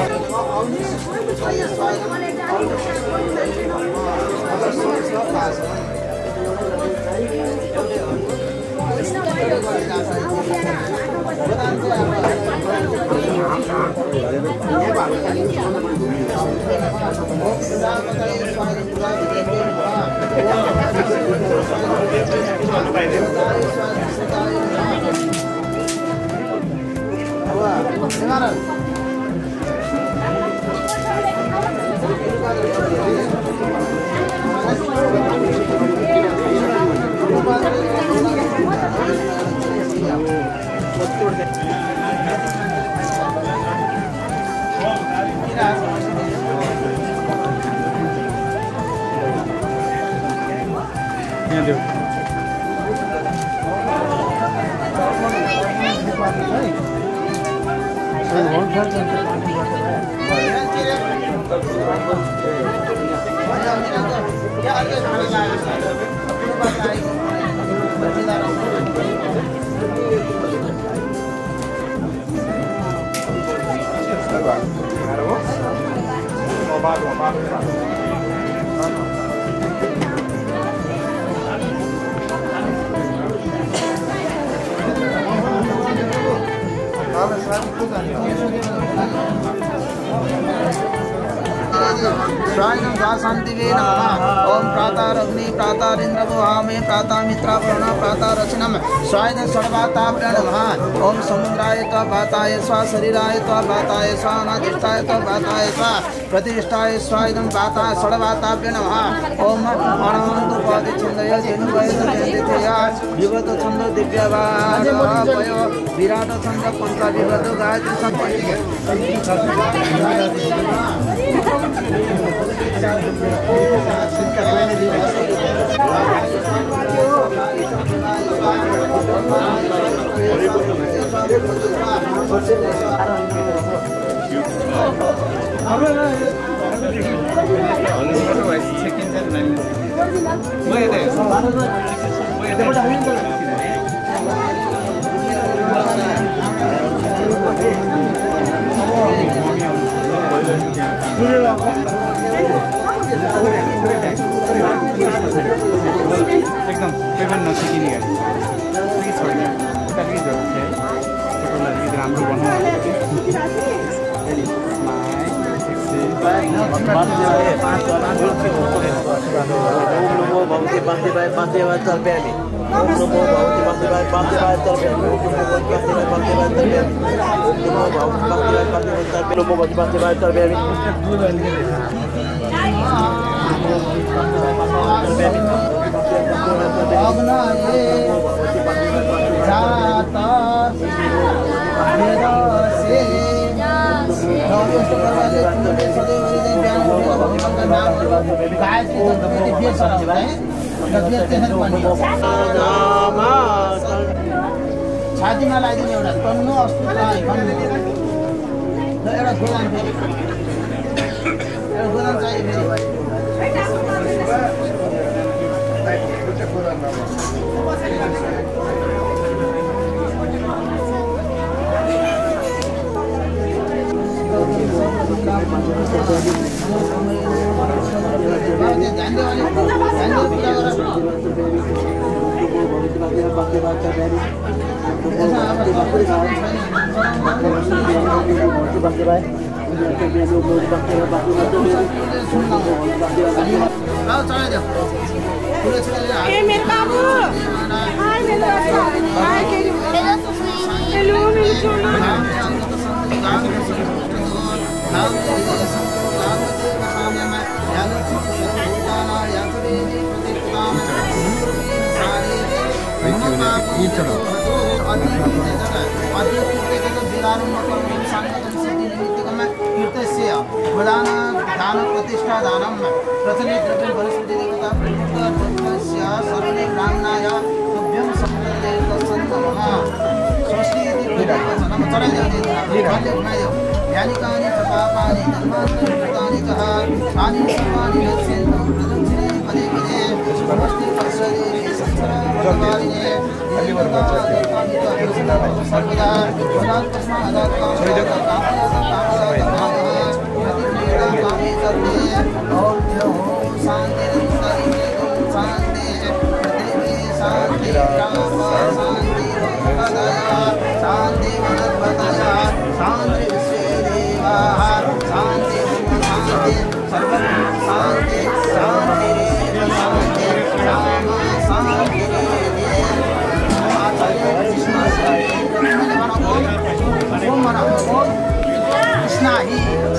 स्वायं दासान्तिवे नमः ओम प्रातारग्नि प्रातारिन्द्रवो हामे प्रातामित्रा प्रणा प्रातारचनम स्वायं सर्वाताभ्य नमः ओम समुद्राय त्वा वाताय स्वा शरीराय त्वा वाताय स्वा अनादिष्टाय त्वा वाताय स्वा प्रतिष्ठाय स्वायं वाता सर्वाताभ्य नमः ओम अनंत पद छन्दय जनुवय जयतेया विगत छन्द दिव्यवाद पय विराट छन्द पंचविगत गायत्री छन्द एकदम पेपर नसिकिने गरी प्लिज होइन प्लिज हो फोटोलाई अलिकति राम्रो बनाउनु छातीमा लगाइदिने एउटा तन्नु अस्तु एउटा गोदान फेरि एउटा गोदान चाहियो Hey, मेरे बाबू हाय मेरे हाय हेलो मेरे सोना प्रदान दान प्रतिष्ठा दानम प्रथमे द्रव्य वनस्पति देवता प्रमुखस्य सर्वे ब्राह्मणाय तुभ्यं समदले तत्सन्नमः स्वस्ति इति प्रदानं चढ़ाई देव यानिकानि तपापानि धर्मानि च तानि सर्वाणि यत्सेन्दं प्रदक्षिणे पदे पदे समस्ति पश्यति संसारकारिणे सर्वदा शांति वनस्पतया शांति विश्वे देवाः शांति शांति सर्वत्र शांति शांति शांति राम शांति कृष्णा ही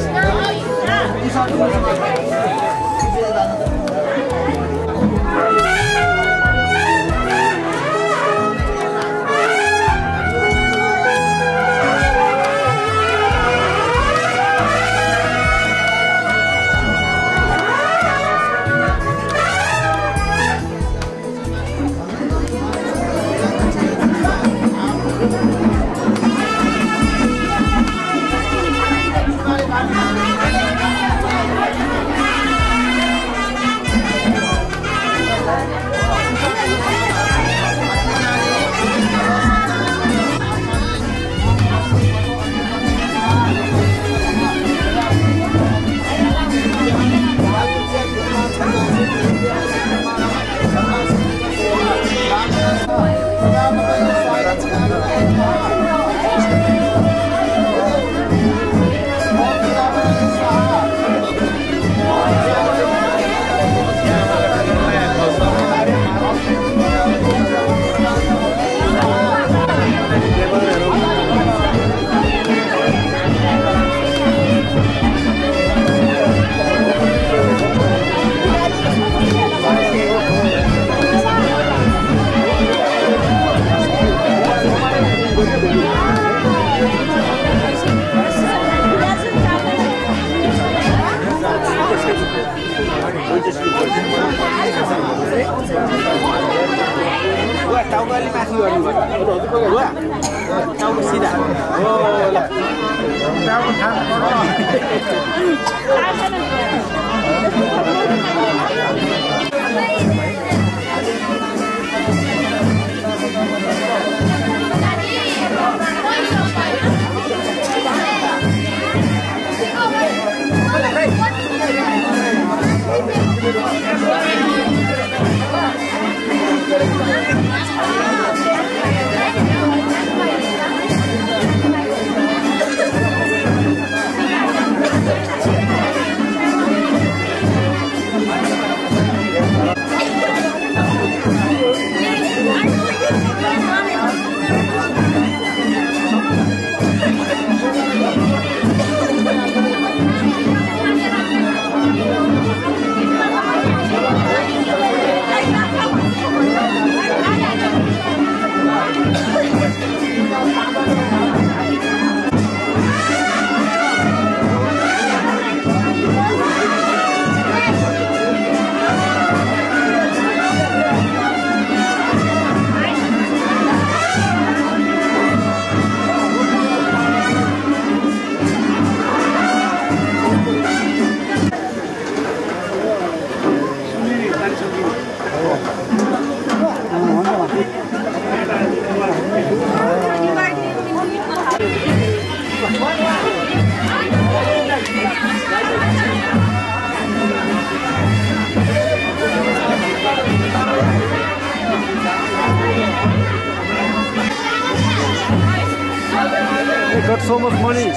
They got so much money.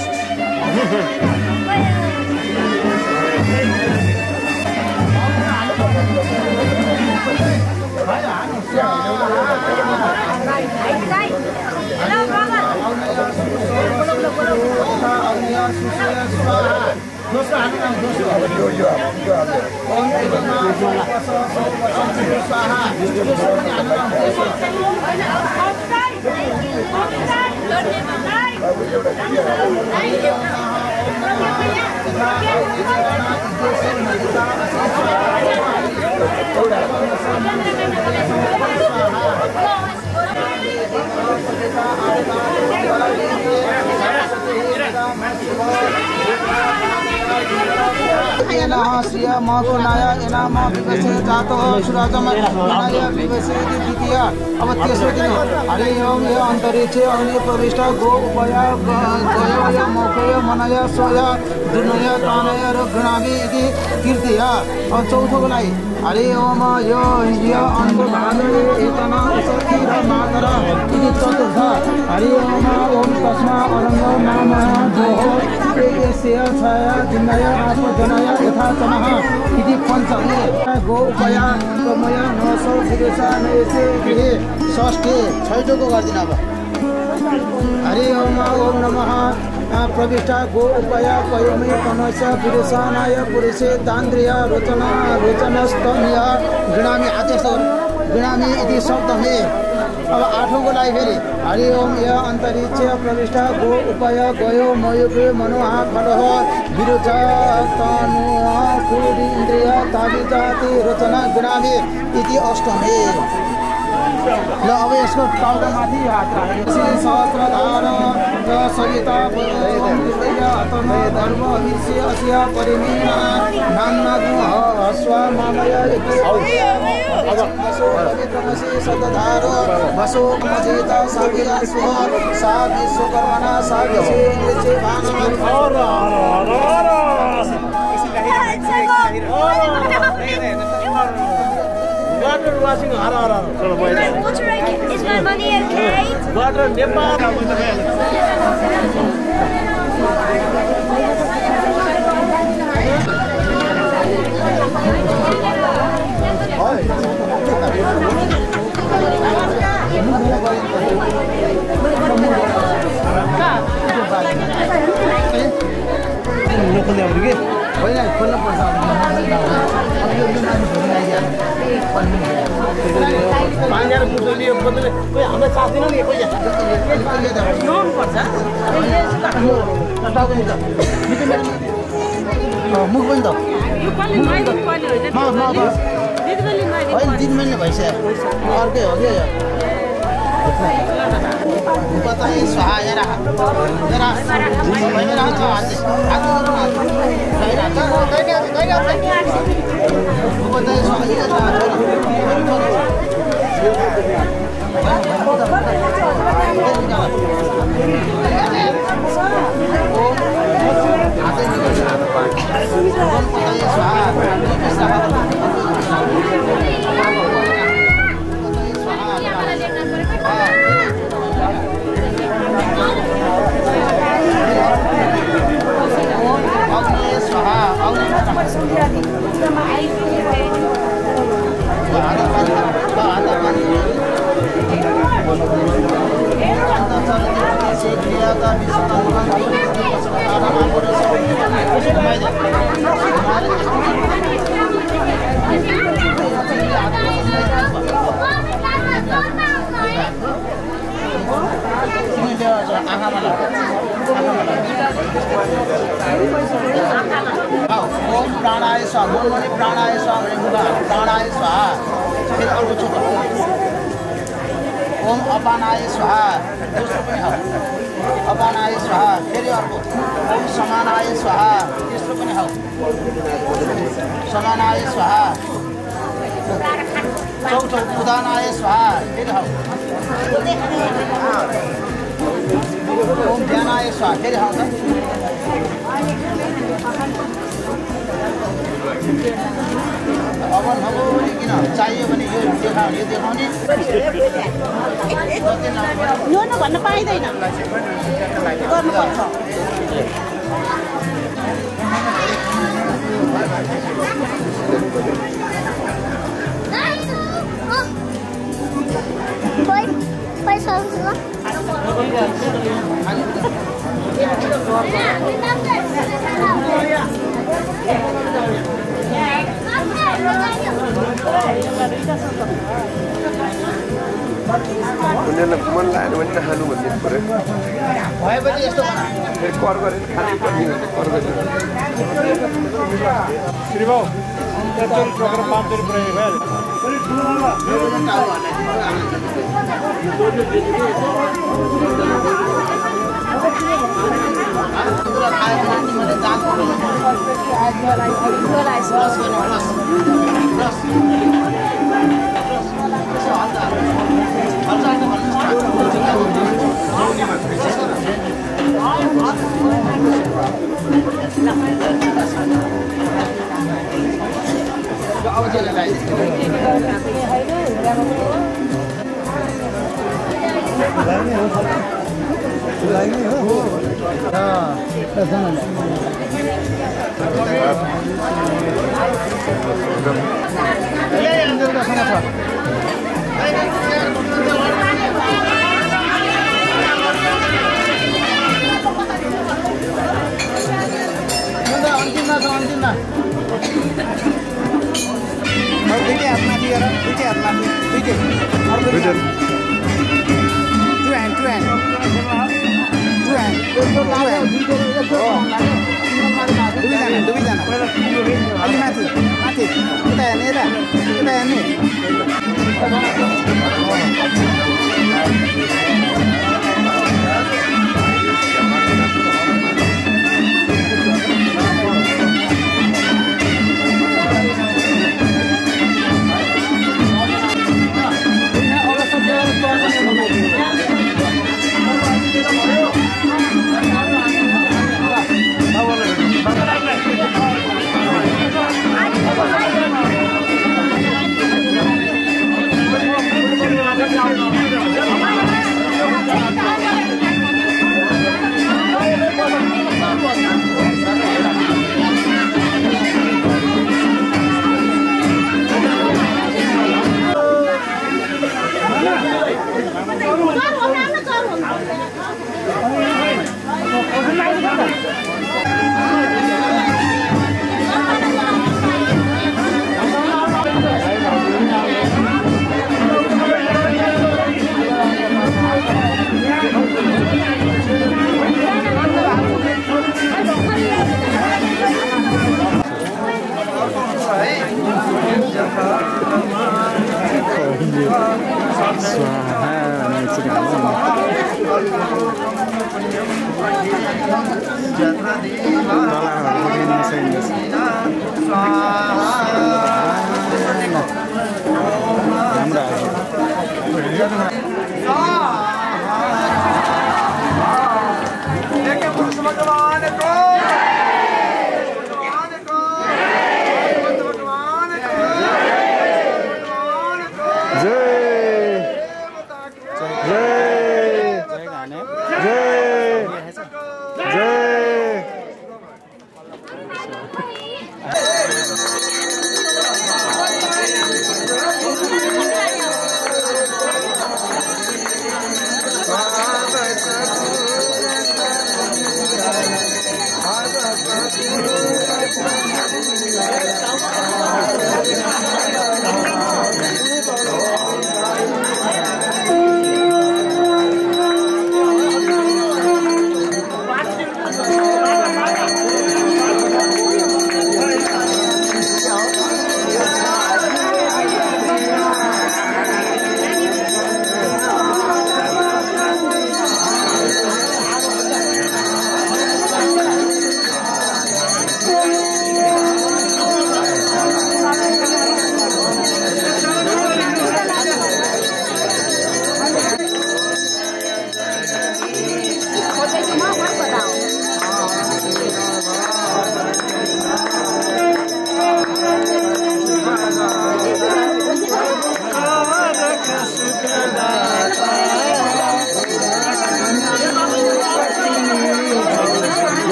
एनः श्रिय मकुनाय eNAM विवसे जातो सुराजम अनाय विवसे द्वितीय। अब तेस्रो दिन हरि ओम यो अन्तरिक्षे अग्नि प्रविष्ट गो उपया गय मौखय मनय सोय दुनय तानय र गणावि इति तृतीय। अब चौथोको लागि हरि ओम यो य अन्तर्भागे एतना सखी र मातर इति चतुर्थ। हरि ओम ओम तस्मा अरङ्ग नाम जोः तेजस्य छाया जिन्नय आत्मजनय यथा तमः इति पञ्चमे। गो उपया गमय नसौ विदेशा नयसे गृहे षष्ठे। छैटौँको गर्दिन अब हरि ओम ओम नमः प्रविष्टा गो उपया पयोमे पनस विदेशानाय पुरुषे तान्द्रिय रोचना रोचनस्तनीय गृणामि आदेशर गृणामि इति सप्तमे। अब आठौँको लागि फेरि हरि ओम य अन्तरिक्ष प्रविष्टा गो उपय गयो मयुपे मनोहा खलह विरुच तनु कुडी इन्द्रिय ताविजाति रोचना गृणामि इति अष्टमे। ल अब यसको टाउकोमाथि हात राखेर सहस्रधार र सविता धर्म विषय अस्य परिमीना नाम्ना हस्व मामय सतधार वसो मजेता साविया सुह सा विश्वकर्मणा सा विषे Water washing hara hara. Is my money okay? Water Nepal. मुख पनि त होइन दिन मैले भइसक्यो अर्कै हो कि बताइए स्वाहा जरा जरा ओम प्राणाय स्वाहा बोल्नु नि प्राणाय स्वाहा भनेको प्राणाय स्वाहा फेरि अर्को चोट ओम अपानाय स्वाहा दोस्रो पनि हो अपानाय स्वाहा फेरि अर्को ओम समानाय स्वाहा तेस्रो पनि हो समानाय स्वाहा चौथो उदानाय स्वाहा फेरि हो ओम ध्यानाय स्वाहा फेरि हो अब नगो किन चाहियो भने यो देखाउने यो देखाउने नो न भन्न पाइदैन गर्नुपर्छ पैसा उनीहरूलाई मन लागेन भने नखानु भन्ने पऱ्यो भएपछि यस्तो फेरि कर गरेर खानै पर्ने कर गरेर श्रीबाउ त्यति टोकेर पाँच सय रुपियाँ भइहाल्यो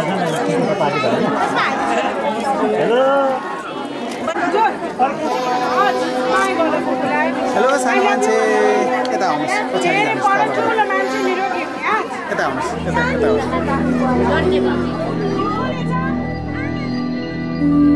हेलो सानो मान्छे यता आउनुहोस् पछाडि जानुहोस् यता आउनुहोस् यता यता आउनुहोस्